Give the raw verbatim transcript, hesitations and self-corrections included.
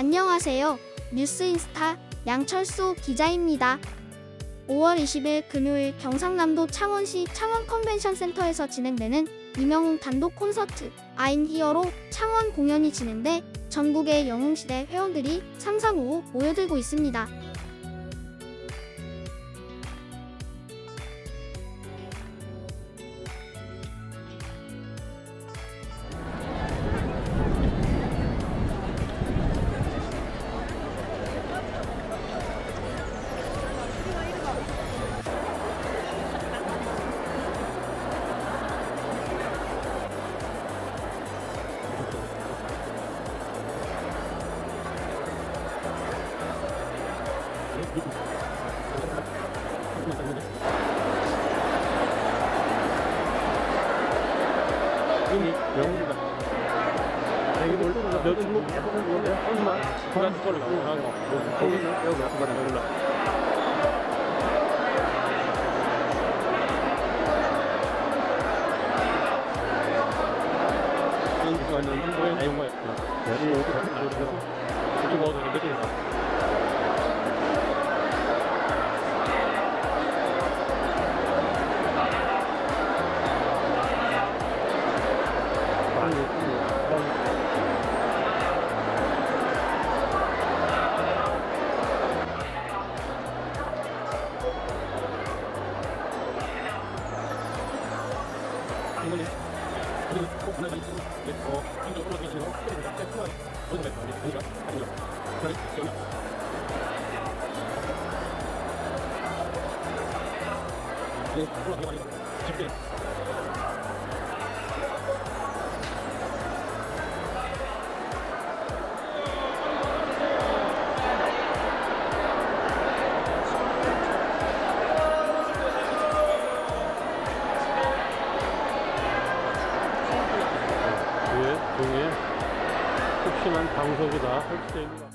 안녕하세요. 뉴스인스타 양철수 기자입니다. 오월 이십일 금요일 경상남도 창원시 창원컨벤션센터에서 진행되는 이명웅 단독 콘서트 I'm Here로 창원 공연이 진행돼 전국의 영웅시대 회원들이 삼삼오오 모여들고 있습니다. 여기 영웅이다. 여기 뭘 몇 중국 얼마? 그런 거를 나오고 여기 여기 여기 올라. 이거는 뭐에 내용 거야? 여기 여기 여기 먹어도 몇 개인가? 이거는 그리고 꼭 하나 있고 어 이쪽으로 가시고 tek 어디 갈 거야? 아니가 아니죠. 그래 여기 네 들어가 가니까 집게 종이에 혹시만 방석이다 설치되어 있는